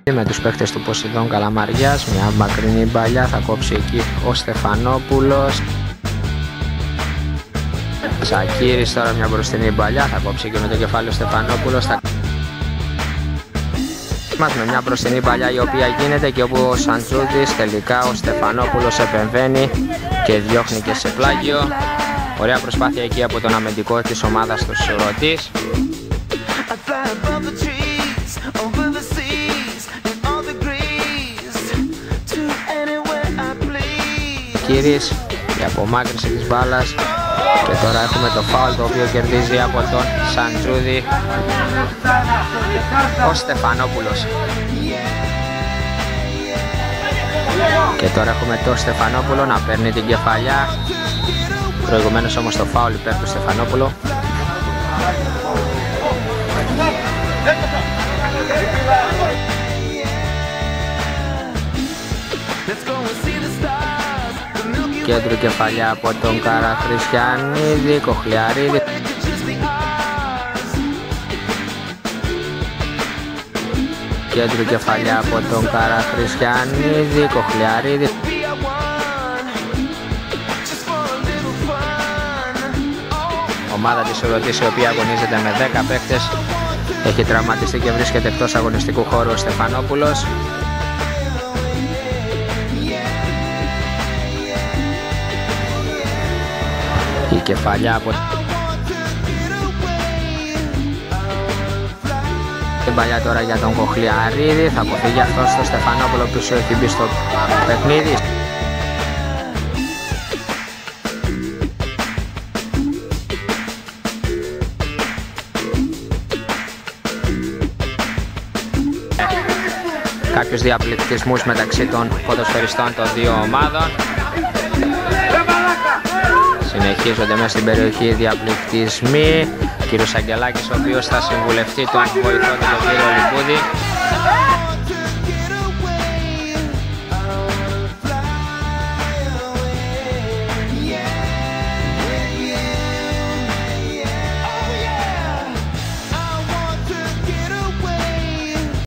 Με τους παίκτες του Ποσειδών Καλαμαριάς, μια μακρινή μπαλιά, θα κόψει εκεί ο Στεφανόπουλος. Σακύρης τώρα μια μπροστινή μπαλιά, θα κόψει εκεί με το κεφάλι ο Στεφανόπουλος. Με μια μπροστινή μπαλιά η οποία γίνεται και όπου ο Σαντζούδης τελικά ο Στεφανόπουλος επεμβαίνει και διώχνει και σε πλάγιο. Ωραία προσπάθεια εκεί από τον αμυντικό της ομάδας του Σουρωτής. Κύρις, η απομάκρυνση της μπάλας και τώρα έχουμε το φάουλ το οποίο κερδίζει από τον Σαντζούδη ο Στεφανόπουλος. Και τώρα έχουμε το Στεφανόπουλο να παίρνει την κεφαλιά, προηγουμένως όμως το φάουλ υπέρ του Στεφανόπουλου. Κέντρο κεφαλιά από τον Καραχρηστιανίδη, Κοχλιαρίδη. Κέντρο κεφαλιά από τον Καραχρηστιανίδη, Κοχλιαρίδη. Ομάδα της Σουρωτής η οποία αγωνίζεται με 10 παίκτες. Έχει τραυματιστεί και βρίσκεται εκτός αγωνιστικού χώρου ο Στεφανόπουλος. Η κεφαλιά από την παλιά τώρα για τον Κοχλιαρίδη, θα αποφύγει αυτός στο Στεφανόπουλο που σου έχει μπει στο παιχνίδι. Κάποιους διαπληκτισμούς μεταξύ των ποδοσφαιριστών των δύο ομάδων. Συνεχίζονται μέσα στην περιοχή οι διαπληκτισμοί. Ο κύριος Αγγελάκης ο οποίος θα συμβουλευτεί τον βοηθό του τον κύριο Λιμπούδη.